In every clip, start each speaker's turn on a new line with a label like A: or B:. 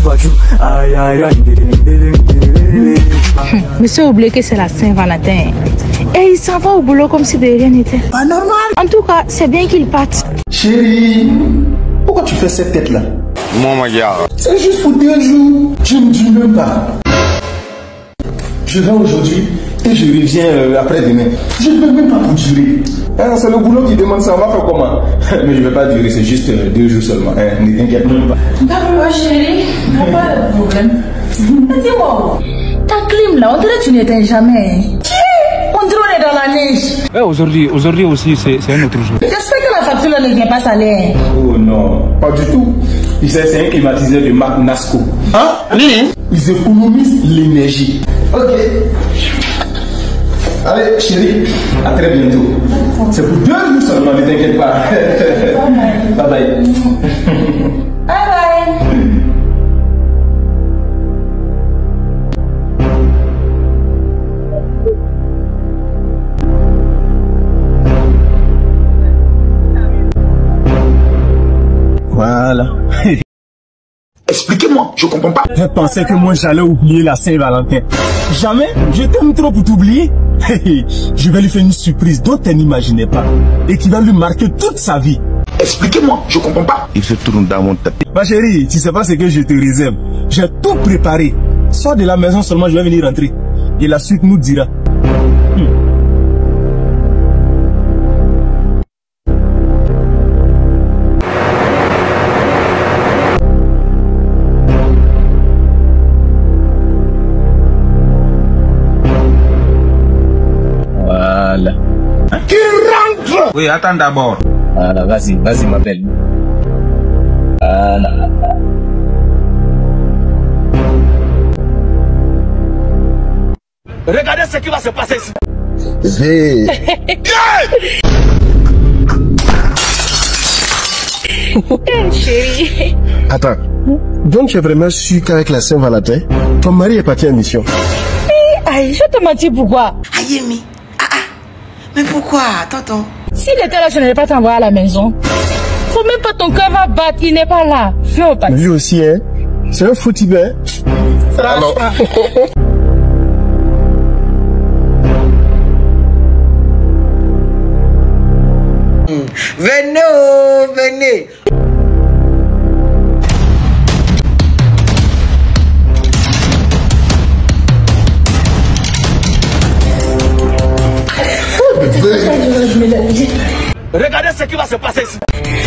A: Monsieur oublie que c'est la Saint-Valentin. Et il s'en va au boulot comme si de rien n'était.
B: Pas normal.
A: En tout cas, c'est bien qu'il parte.
B: Chérie, pourquoi tu fais cette tête-là?
C: Mon gars.
B: C'est juste pour 2 jours. Je ne dis même pas. Je vais aujourd'hui et je reviens après-demain. Je ne vais même pas pour durer. Hein, c'est le boulot qui demande ça. On va faire comment? Mais je ne vais pas durer, c'est juste 2 jours seulement. Hein, ne t'inquiète même pas.
A: D'accord, chérie. Il n'y a pas de problème. Dis-moi, ta clim là, on dirait que tu n'éteins jamais. On dirait qu'on est dans la neige.
D: Ouais, aujourd'hui aussi, c'est un autre jour.
A: J'espère que la facture ne vient pas salée.
B: Oh non, pas du tout. C'est un climatiseur de marque Nasco. Hein? Oui. Ils économisent l'énergie. Ok. Allez, chérie, à très bientôt. C'est pour 2 jours seulement, ne t'inquiète pas. Bye bye.
A: Bye bye.
B: Voilà. Expliquez-moi, je comprends pas. Je pensais que moi j'allais oublier la Saint-Valentin. Jamais, je t'aime trop pour t'oublier. Je vais lui faire une surprise dont elle n'imaginait pas et qui va lui marquer toute sa vie. Expliquez-moi, je comprends pas.
C: Il se tourne dans mon tapis.
B: Ma chérie, tu sais pas ce que je te réserve. J'ai tout préparé. Sors de la maison seulement, je vais venir rentrer. Et la suite nous dira.
C: Voilà.
B: Qui rentre?
C: Oui, attends d'abord.
B: Voilà, vas-y, ma belle. Voilà. Regardez ce qui va se passer ici.
A: Chérie.
E: Attends, donc tu es vraiment sûr qu'avec la Saint-Valentin, ton mari est parti en mission?
A: Aïe, je te mentis pourquoi?
F: Ayemi. Mais pourquoi, tonton?
A: S'il était là, je n'allais pas t'envoyer à la maison. Faut même pas ton cœur va battre, il n'est pas là. Viens au parti.
E: Lui aussi, hein? C'est un foutu, hein? Alors.
F: Venez, oh, venez.
B: Regardez ce qui va se passer ici.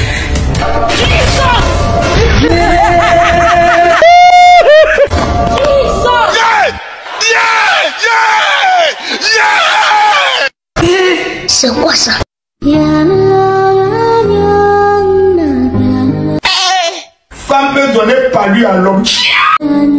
G: C'est quoi ça?
B: Femme peut donner palu à l'homme.